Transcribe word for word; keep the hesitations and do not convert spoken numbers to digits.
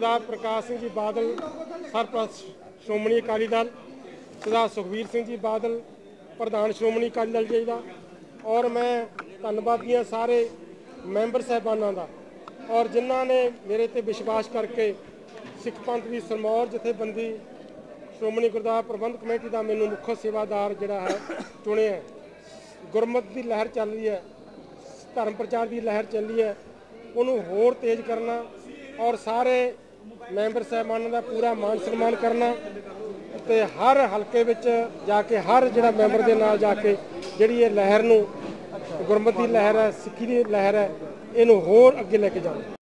सरदार प्रकाश सिंह जी बादल सरप्रस्त श्रोमणी अकाली दल, सरदार सुखबीर सिंह जी बादल प्रधान श्रोमणी अकाली दल जी का, और मैं धन्नवादी सारे मैंबर साहबाना का और जिन्हों ने मेरे ते विश्वास करके सिख पंथ की सरमौर जथेबंदी श्रोमणी गुरुद्वारा प्रबंध कमेटी का मैनू मुख्य सेवादार जोड़ा है चुने है। गुरमत की लहर चल रही है, धर्म प्रचार की लहर चल रही है, उन्होंने होर तेज करना और सारे मैंबर साहबान का पूरा मान सम्मान करना ते हर हल्के विच जाके हर जिहड़ा मैंबर के नाल जाके जिहड़ी ये लहर नूं गुरमत की लहर है, सिक्खी की लहर है, इनू होर अगे लेके जाना।